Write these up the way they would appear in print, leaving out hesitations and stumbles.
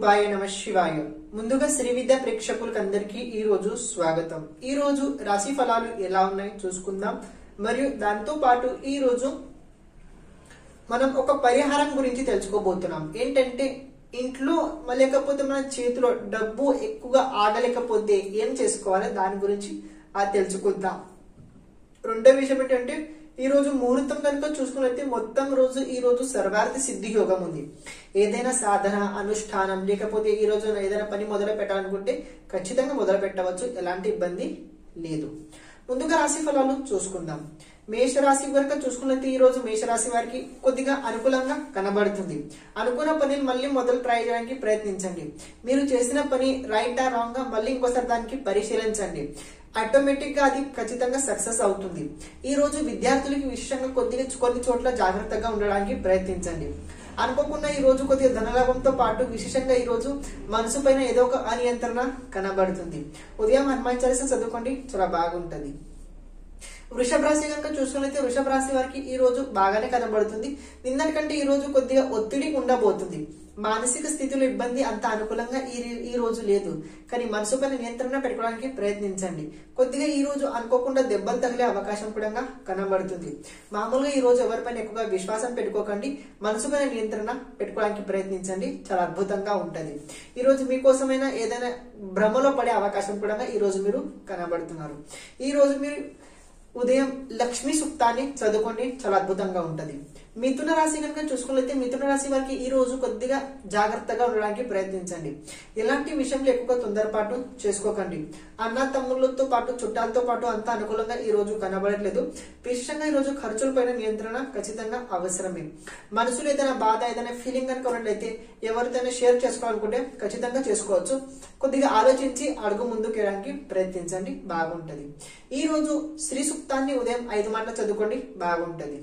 శివాయ నమ శివాయ. ముందుగా శ్రీ విద్య ప్రేక్షకులందరికీ ఈ రోజు స్వాగతం. ఈ రోజు రాశి ఫలాలు ఎలా ఉన్నాయి చూసుకుందాం. మరియు దాంతో పాటు ఈ రోజు మనం ఒక పరిహారం గురించి తెలుసుకోబోతున్నాం. ఏంటంటే ఇంట్లో లేకపోతే మన చేతిలో డబ్బు ఎక్కువగా ఆగలేకపోతే ఏం చేసుకోవాలి దాని గురించి తెలుసుకుందాం. రెండో విషయం ఏంటంటే ఈ రోజు ముహూర్తం కనుక చూసుకున్నట్లయితే మొత్తం రోజు ఈ రోజు సర్వార్థ సిద్ధి యోగం ఉంది. ఏదైనా సాధన అనుష్ఠానం లేకపోతే ఈ రోజు ఏదైనా పని మొదలు పెట్టాలనుకుంటే ఖచ్చితంగా మొదలు పెట్టవచ్చు, ఎలాంటి ఇబ్బంది లేదు. ముందుగా రాశి ఫలాలు చూసుకుందాం. మేషరాశి వరకు చూసుకున్నట్లయితే ఈ రోజు మేషరాశి వారికి కొద్దిగా అనుకూలంగా కనబడుతుంది. అనుకున్న పనిని మళ్ళీ మొదలు ట్రై చేయడానికి ప్రయత్నించండి. మీరు చేసిన పని రైటా రాంగ్ గా మళ్ళీ ఇంకోసారి దానికి పరిశీలించండి. ఆటోమేటిక్ గా అది ఖచ్చితంగా సక్సెస్ అవుతుంది. ఈ రోజు విద్యార్థులకి విశేషంగా కొన్ని చోట్ల జాగ్రత్తగా ఉండడానికి ప్రయత్నించండి. అనుకోకుండా ఈ రోజు కొద్దిగా ధనలాభంతో పాటు విశేషంగా ఈ రోజు మనసు పైన ఏదో ఒక అనియంత్రణ కనబడుతుంది. ఉదయం హనుమాన్ చాలీసా చదువుకోండి, చాలా బాగుంటది. వృషభ రాశి కనుక చూసుకున్నట్లయితే వృషభ రాశి వారికి ఈ రోజు బాగానే కనబడుతుంది. నిన్నటికంటే ఈ రోజు కొద్దిగా ఒత్తిడి ఉండబోతుంది. మానసిక స్థితిలో ఇబ్బంది అంత అనుకూలంగా ఈ రోజు లేదు, కానీ మనసు పైన నియంత్రణ పెట్టుకోవడానికి ప్రయత్నించండి. కొద్దిగా ఈ రోజు అనుకోకుండా దెబ్బలు తగిలే అవకాశం కూడా కనబడుతుంది. మామూలుగా ఈ రోజు ఎవరిపైన ఎక్కువగా విశ్వాసం పెట్టుకోకండి, మనసు పైన నియంత్రణ పెట్టుకోవడానికి ప్రయత్నించండి, చాలా అద్భుతంగా ఉంటది. ఈ రోజు మీకోసమైన ఏదైనా భ్రమలో పడే అవకాశం కూడా ఈ రోజు మీరు కనబడుతున్నారు. ఈ రోజు మీరు ఉదయం లక్ష్మీ సూక్తాన్ని చదువుకోండి, చాలా అద్భుతంగా ఉంటది. మిథున రాశి కనుక చూసుకున్నట్లయితే మిథున రాశి వారికి ఈ రోజు కొద్దిగా జాగ్రత్తగా ఉండడానికి ప్రయత్నించండి. ఎలాంటి విషయంలో ఎక్కువగా తొందరపాటు చేసుకోకండి. అన్న తమ్ముళ్లతో పాటు చుట్టాలతో పాటు అంత అనుకూలంగా ఈ రోజు కనబడట్లేదు. విశేషంగా ఈ రోజు ఖర్చుల పైన నియంత్రణ ఖచ్చితంగా అవసరమే. మనసులో ఏదైనా బాధ ఏదైనా ఫీలింగ్ కనుక ఉన్నట్లయితే ఎవరితోనే షేర్ చేసుకోవాలనుకుంటే ఖచ్చితంగా చేసుకోవచ్చు. కొద్దిగా ఆలోచించి అడుగు ముందుకు వేయడానికి ప్రయత్నించండి, బాగుంటది. ఈ రోజు శ్రీ సూక్తాన్ని ఉదయం 5 మాటలు చదువుకోండి, బాగుంటది.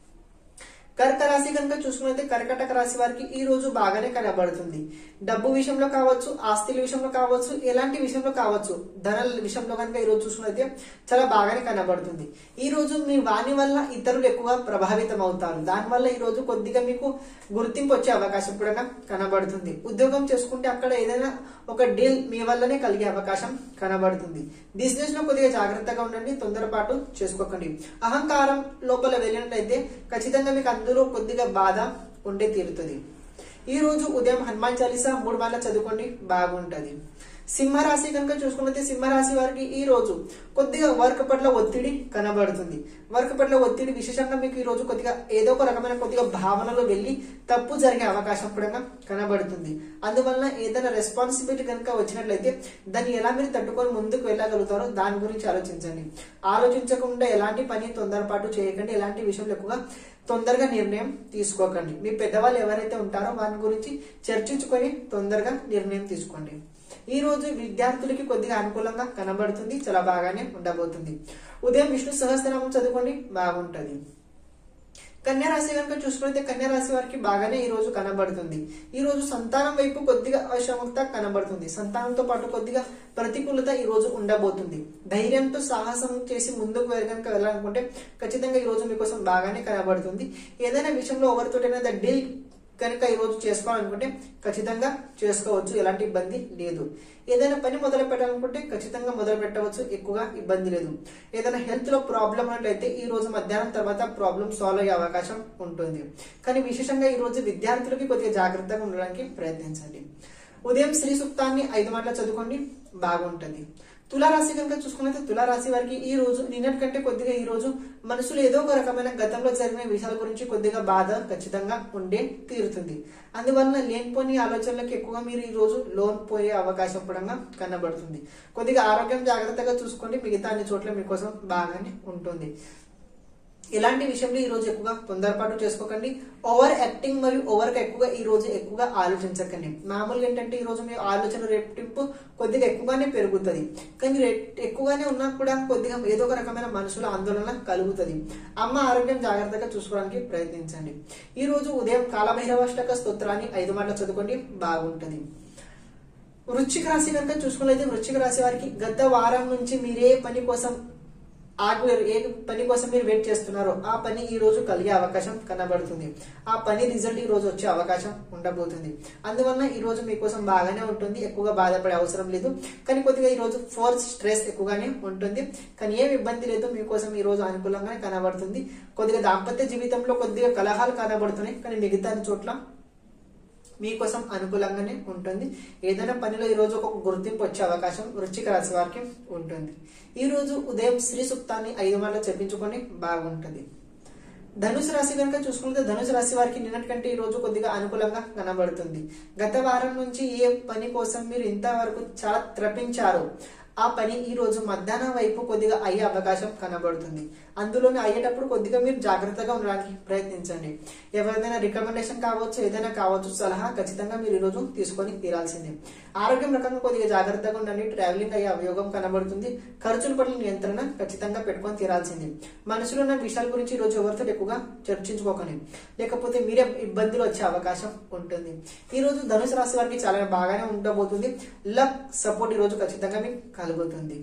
కర్క రాశి కనుక చూసుకున్నట్లయితే కర్కటక రాశి వారికి ఈ రోజు బాగానే కనబడుతుంది. డబ్బు విషయంలో కావచ్చు, ఆస్తుల విషయంలో కావచ్చు, ఎలాంటి విషయంలో కావచ్చు, ధనల విషయంలో కనుక ఈ రోజు చూసుకున్నట్లయితే చాలా బాగానే కనబడుతుంది. ఈ రోజు మీ వాణి వల్ల ఇతరులు ఎక్కువ ప్రభావితం అవుతారు. దానివల్ల ఈ రోజు కొద్దిగా మీకు గుర్తింపు వచ్చే అవకాశం కూడా కనబడుతుంది. ఉద్యోగం చేసుకుంటే అక్కడ ఏదైనా ఒక డీల్ మీ వల్లనే కలిగే అవకాశం కనబడుతుంది. బిజినెస్ లో కొద్దిగా జాగ్రత్తగా ఉండండి, తొందరపాటు చేసుకోకండి. అహంకారం లోపల వెళ్ళినట్లయితే ఖచ్చితంగా మీకు అందులో కొద్దిగా బాధ ఉండే తీరుతుంది. ఈ రోజు ఉదయం హనుమాన్ చాలీసా 3 మార్లు చదువుకోండి, బాగుంటది. సింహరాశి కనుక చూసుకున్నట్లయితే సింహరాశి వారికి ఈ రోజు కొద్దిగా వర్క్ పట్ల ఒత్తిడి కనబడుతుంది. వర్క్ పట్ల ఒత్తిడి విశేషంగా మీకు ఈ రోజు కొద్దిగా ఏదో ఒక రకమైన కొద్దిగా భావనలో వెళ్లి తప్పు జరిగే అవకాశం కూడా కనబడుతుంది. అందువల్ల ఏదైనా రెస్పాన్సిబిలిటీ కనుక వచ్చినట్లయితే దాన్ని ఎలా మీరు తట్టుకొని ముందుకు వెళ్ళగలుగుతారో దాని గురించి ఆలోచించండి. ఆలోచించకుండా ఎలాంటి పని తొందరపాటు చేయకండి. ఎలాంటి విషయంలో ఎక్కువగా తొందరగా నిర్ణయం తీసుకోకండి. మీ పెద్దవాళ్ళు ఎవరైతే ఉంటారో వారి గురించి చర్చించుకొని తొందరగా నిర్ణయం తీసుకోండి. ఈ రోజు విద్యార్థులకి కొద్దిగా అనుకూలంగా కనబడుతుంది, చాలా బాగానే ఉండబోతుంది. ఉదయం విష్ణు సహస్రనామం చదువుకోండి, బాగుంటది. కన్యా రాశి కనుక చూసుకుంటే కన్యా రాశి వారికి బాగానే ఈ రోజు కనబడుతుంది. ఈ రోజు సంతానం వైపు కొద్దిగా అశక్తత కనబడుతుంది. సంతానంతో పాటు కొద్దిగా ప్రతికూలత ఈ రోజు ఉండబోతుంది. ధైర్యంతో సాహసం చేసి ముందుకు వెళ్ళాలనుకుంటే ఖచ్చితంగా ఈ రోజు మీకోసం బాగానే కనబడుతుంది. ఏదైనా విషయంలో ఎవరితోటైనా డీల్ కనుక ఈ రోజు చేసుకోవాలనుకుంటే ఖచ్చితంగా చేసుకోవచ్చు, ఎలాంటి ఇబ్బంది లేదు. ఏదైనా పని మొదలు పెట్టాలనుకుంటే ఖచ్చితంగా మొదలు పెట్టవచ్చు, ఎక్కువగా ఇబ్బంది లేదు. ఏదైనా హెల్త్ లో ప్రాబ్లం ఉన్నట్లయితే ఈ రోజు మధ్యాహ్నం తర్వాత ప్రాబ్లం సాల్వ్ అయ్యే అవకాశం ఉంటుంది. కానీ విశేషంగా ఈ రోజు విద్యార్థులకి కొద్దిగా జాగ్రత్తగా ఉండడానికి ప్రయత్నించండి. ఉదయం శ్రీ సూక్తాన్ని 5 మాటలు చదువుకోండి, బాగుంటది. తులారాశి కనుక చూసుకున్నట్లయితే తులారాశి వారికి ఈ రోజు నిన్నటి కంటే కొద్దిగా ఈ రోజు మనసులో ఏదో ఒక రకమైన గతంలో జరిగిన విషయాల గురించి కొద్దిగా బాధ ఖచ్చితంగా ఉండే తీరుతుంది. అందువలన లేనిపోని ఆలోచనలకు ఎక్కువగా మీరు ఈ రోజు లోన్ పోయే అవకాశం కూడా కనబడుతుంది. కొద్దిగా ఆరోగ్యం జాగ్రత్తగా చూసుకోండి, మిగతా అన్ని చోట్ల మీకోసం బాగానే ఉంటుంది. ఎలాంటి విషయంలో ఈ రోజు ఎక్కువగా తొందరపాటు చేసుకోకండి. ఓవర్ యాక్టింగ్ మరియు ఓవర్ గా ఈ రోజు ఎక్కువగా ఆలోచించకండి. మామూలుగా ఏంటంటే ఈ రోజు మీ ఆలోచన రెట్టింపు కొద్దిగా ఎక్కువగానే పెరుగుతుంది, కానీ ఎక్కువగానే ఉన్నా కూడా కొద్దిగా ఏదో ఒక రకమైన మనసులో ఆందోళన కలుగుతుంది. అమ్మ ఆరోగ్యం జాగ్రత్తగా చూసుకోవడానికి ప్రయత్నించండి. ఈ రోజు ఉదయం కాలభైరవాష్టక స్తోత్రాన్ని 5 మాటలు చదువుకోండి, బాగుంటది. వృశ్చిక రాశి కనుక చూసుకున్నట్లయితే వృశ్చిక రాశి వారికి గత వారం నుంచి మీరే పని కోసం ఏ పని కోసం మీరు వెయిట్ చేస్తున్నారో ఆ పని ఈ రోజు కలిగే అవకాశం కనబడుతుంది. ఆ పని రిజల్ట్ ఈ రోజు వచ్చే అవకాశం ఉండబోతుంది. అందువల్ల ఈ రోజు మీకోసం బాగానే ఉంటుంది, ఎక్కువగా బాధపడే అవసరం లేదు. కానీ కొద్దిగా ఈ రోజు ఫోర్స్ స్ట్రెస్ ఎక్కువగానే ఉంటుంది. కానీ ఏం ఇబ్బంది లేదు, మీకోసం ఈ రోజు అనుకూలంగానే కనబడుతుంది. కొద్దిగా దాంపత్య జీవితంలో కొద్దిగా కలహాలు కనబడుతున్నాయి, కానీ మిగతా చోట్ల మీకోసం అనుకూలంగానే ఉంటుంది. ఏదైనా పనిలో ఈ రోజు ఒక గుర్తింపు వచ్చే అవకాశం వృశ్చిక రాశి వారికి ఉంటుంది. ఈ రోజు ఉదయం శ్రీ సూక్తాన్ని 5 మార్లు చెప్పించుకొని బాగుంటుంది. ధనుసు రాశి కనుక చూసుకుంటే ధనుసు రాశి వారికి నిన్నటి కంటే ఈ రోజు కొద్దిగా అనుకూలంగా కనబడుతుంది. గత వారం నుంచి ఏ పని కోసం మీరు ఇంతవరకు చాలా త్రపించారు ఆ పని ఈ రోజు మధ్యాహ్నం వైపు కొద్దిగా అయ్యే అవకాశం కనబడుతుంది. అందులోనే అయ్యేటప్పుడు కొద్దిగా మీరు జాగ్రత్తగా ఉండడానికి ప్రయత్నించండి. ఎవరిదైనా రికమెండేషన్ కావచ్చు, ఏదైనా కావచ్చు, సలహా ఖచ్చితంగా మీరు ఈ రోజు తీసుకొని తీరాల్సిందే. ఆరోగ్యం రకంగా కొద్దిగా జాగ్రత్తగా ఉండండి. ట్రావెలింగ్ అయ్యే అవయోగం కనబడుతుంది. ఖర్చుల పట్ల నియంత్రణ ఖచ్చితంగా పెట్టుకొని తీరాల్సింది. మనసులో ఉన్న విషయాల గురించి ఈ రోజు ఎవరితో ఎక్కువగా చర్చించుకోకండి, లేకపోతే మీరే ఇబ్బందులు వచ్చే అవకాశం ఉంటుంది. ఈ రోజు ధనుసు రాశి వారికి చాలా బాగానే ఉండబోతుంది. లక్ సపోర్ట్ ఈ రోజు ఖచ్చితంగా మీకు కలుగుతుంది.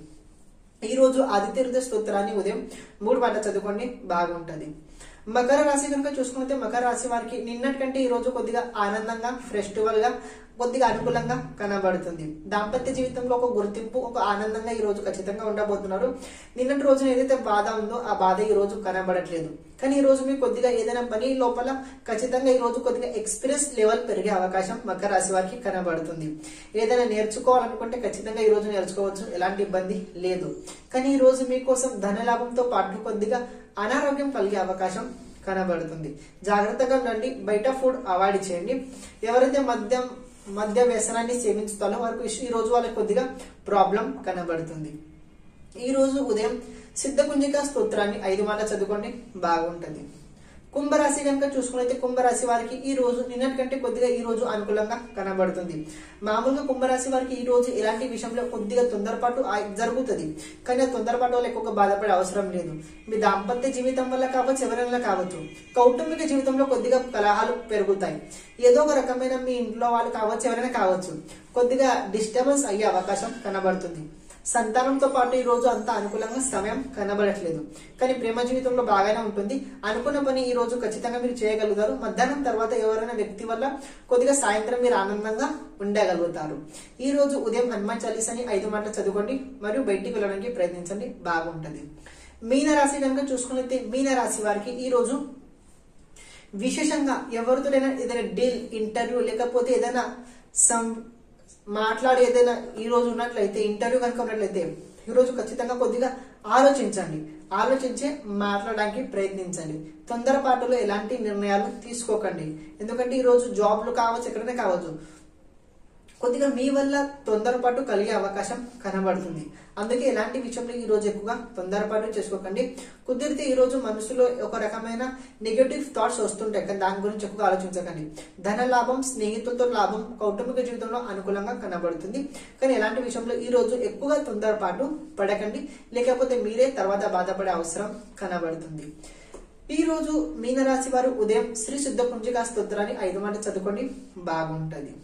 ఈ రోజు ఆదిత్య హృదయ స్తోత్రాన్ని ఉదయం 3 మార్లు చదువుకోండి బాగుంటది. మకర రాశి కనుక చూసుకుంటే మకర రాశి వారికి నిన్నటి కంటే ఈ రోజు కొద్దిగా ఆనందంగా, ఫెస్టివల్ గా, కొద్దిగా అనుకూలంగా కనబడుతుంది. దాంపత్య జీవితంలో ఒక గుర్తింపు, ఒక ఆనందంగా ఈ రోజు ఖచ్చితంగా ఉండబోతున్నారు. నిన్నటి రోజున ఏదైతే బాధ ఉందో ఆ బాధ ఈ రోజు కనబడట్లేదు. కానీ ఈ రోజు మీకు కొద్దిగా ఏదైనా పని లోపల ఖచ్చితంగా ఈ రోజు కొద్దిగా ఎక్స్పీరియన్స్ లెవెల్ పెరిగే అవకాశం మకర రాశి వారికి కనబడుతుంది. ఏదైనా నేర్చుకోవాలనుకుంటే ఖచ్చితంగా ఈ రోజు నేర్చుకోవచ్చు, ఎలాంటి ఇబ్బంది లేదు. కానీ ఈ రోజు మీకోసం ధనలాభంతో పాటు కొద్దిగా అనారోగ్యం కలిగే అవకాశం కనబడుతుంది. జాగ్రత్తగా ఉండండి. బయట ఫుడ్ అవాయిడ్ చేయండి. ఎవరైతే మద్య వ్యసనాన్ని సేవించుతారో వారికి ఈ రోజు వాళ్ళకి కొద్దిగా ప్రాబ్లం కనబడుతుంది. ఈ రోజు ఉదయం సిద్ధకుంజిక స్తోత్రాన్ని 5 మార్లు చదువుకోండి బాగుంటుంది. కుంభరాశి కనుక చూసుకున్నైతే కుంభరాశి వారికి ఈ రోజు నిన్నటి కంటే కొద్దిగా ఈ రోజు అనుకూలంగా కనబడుతుంది. మామూలుగా కుంభరాశి వారికి ఈ రోజు ఇలాంటి విషయంలో కొద్దిగా తొందరపాటు జరుగుతుంది. కానీ ఆ తొందరపాటు వల్ల ఎక్కువగా బాధపడే అవసరం లేదు. మీ దాంపత్య జీవితం వల్ల కావచ్చు, ఎవరైనా కావచ్చు, కౌటుంబిక జీవితంలో కొద్దిగా కలహాలు పెరుగుతాయి. ఏదో ఒక రకమైన మీ ఇంట్లో వాళ్ళు కావచ్చు, ఎవరైనా కావచ్చు, కొద్దిగా డిస్టర్బెన్స్ అయ్యే అవకాశం కనబడుతుంది. సంతానంతో పాటు ఈ రోజు అంత అనుకూలంగా సమయం కనబడట్లేదు. కానీ ప్రేమ జీవితంలో బాగానే ఉంటుంది. అనుకున్న పని ఈ రోజు ఖచ్చితంగా మీరు చేయగలుగుతారు. మధ్యాహ్నం తర్వాత ఎవరైనా వ్యక్తి వల్ల కొద్దిగా సాయంత్రం మీరు ఆనందంగా ఉండగలుగుతారు. ఈ రోజు ఉదయం హనుమాన్ చాలీసాని 5 మార్లు చదువుకోండి మరియు బయటికి వెళ్ళడానికి ప్రయత్నించండి బాగుంటది. మీన రాశి కనుక చూసుకున్నైతే మీన రాశి వారికి ఈ రోజు విశేషంగా ఎవరితో ఏదైనా డీల్, ఇంటర్వ్యూ, లేకపోతే ఏదైనా మాట్లాడి ఏదైనా ఈ రోజు ఉన్నట్లయితే, ఇంటర్వ్యూ కనుక ఉన్నట్లయితే ఈ రోజు ఖచ్చితంగా కొద్దిగా ఆలోచించండి. ఆలోచించి మాట్లాడడానికి ప్రయత్నించండి. తొందరపాటులో ఎలాంటి నిర్ణయాలు తీసుకోకండి. ఎందుకంటే ఈ రోజు జాబ్లు కావచ్చు, ఎక్కడైనా కావచ్చు, కొద్దిగా మీ వల్ల తొందరపాటు కలిగే అవకాశం కనబడుతుంది. అందుకే ఎలాంటి విషయంలో ఈ రోజు ఎక్కువగా తొందరపాటు చేసుకోకండి. కుదిరితే ఈ రోజు మనసులో ఒక రకమైన నెగటివ్ థాట్స్ వస్తుంటాయి, కానీ దాని గురించి ఎక్కువగా ఆలోచించకండి. ధన లాభం, స్నేహితులతో లాభం, కౌటుంబిక జీవితంలో అనుకూలంగా కనబడుతుంది. కానీ ఎలాంటి విషయంలో ఈ రోజు ఎక్కువగా తొందరపాటు పడకండి, లేకపోతే మీరే తర్వాత బాధపడే అవసరం కనబడుతుంది. ఈ రోజు మీనరాశి వారు ఉదయం శ్రీ సిద్ధకుంజికా స్తోత్రాన్ని 5 మార్లు చదువుకోండి బాగుంటది.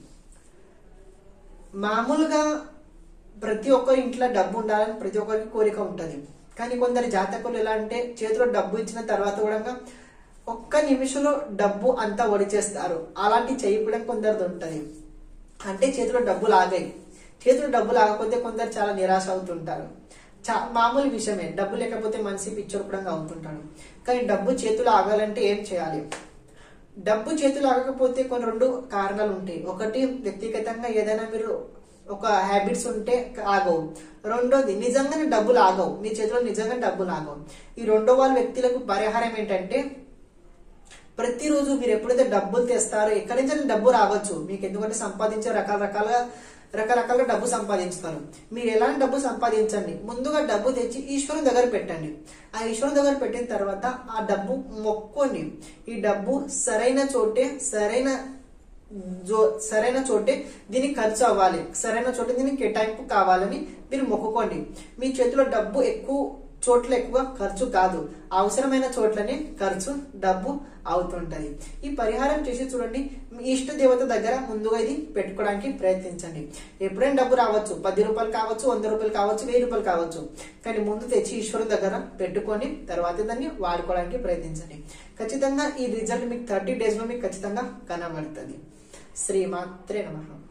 మామూలుగా ప్రతి ఒక్కరి ఇంట్లో డబ్బు ఉండాలని ప్రతి ఒక్కరికి కోరిక ఉంటుంది. కానీ కొందరు జాతకులు ఎలా అంటే చేతిలో డబ్బు ఇచ్చిన తర్వాత కూడా ఒక్క నిమిషంలో డబ్బు అంతా ఒడిచేస్తారు. అలాంటి చేయడం కొందరిది ఉంటది. అంటే చేతిలో డబ్బులు ఆగాయి. చేతిలో డబ్బులు ఆగకపోతే కొందరు చాలా నిరాశ అవుతుంటారు. మామూలు విషయమే, డబ్బు లేకపోతే మనిషి పిచ్చోపడంగా అవుతుంటాడు. కానీ డబ్బు చేతులు ఆగాలంటే ఏం చేయాలి? డబ్బు చేతులు ఆగకపోతే కొన్ని 2 కారణాలు ఉంటాయి. ఒకటి, వ్యక్తిగతంగా ఏదైనా మీరు ఒక హ్యాబిట్స్ ఉంటే ఆగవు. రెండోది, నిజంగానే డబ్బులు ఆగవు, మీ చేతిలో నిజంగా డబ్బులు ఆగవు. ఈ రెండో వాళ్ళ వ్యక్తులకు పరిహారం ఏంటంటే, ప్రతిరోజు మీరు ఎప్పుడైతే డబ్బులు తెస్తారో ఎక్కడి నుంచి డబ్బు రావచ్చు మీకు, ఎందుకంటే సంపాదించే రకరకాలుగా డబ్బు సంపాదించుతారు. మీరు ఎలాంటి డబ్బు సంపాదించండి, ముందుగా డబ్బు తెచ్చి ఈశ్వరుని దగ్గర పెట్టండి. ఆ ఈశ్వరుని దగ్గర పెట్టిన తర్వాత ఆ డబ్బు మొక్కోండి. ఈ డబ్బు సరైన చోటే దీనికి ఖర్చు అవ్వాలి, సరైన చోటే దీనికి కేటాయింపు కావాలని మీరు మొక్కుకోండి. మీ చేతిలో డబ్బు ఎక్కువ చోట్ల ఎక్కువ ఖర్చు కాదు, అవసరమైన చోట్లనే ఖర్చు డబ్బు అవుతుంటది. ఈ పరిహారం చేసి చూడండి. మీ ఇష్ట దేవత దగ్గర ముందుగా ఇది పెట్టుకోవడానికి ప్రయత్నించండి. ఎప్పుడైనా డబ్బు రావచ్చు, 10 రూపాయలు కావచ్చు, 100 రూపాయలు కావచ్చు, 1000 రూపాయలు కావచ్చు. కానీ ముందు తెచ్చి ఈశ్వరుడు దగ్గర పెట్టుకొని తర్వాత దాన్ని వాడుకోవడానికి ప్రయత్నించండి. ఖచ్చితంగా ఈ రిజల్ట్ మీకు 30 days లో మీకు ఖచ్చితంగా కనబడుతుంది. శ్రీమాత్రే నమః.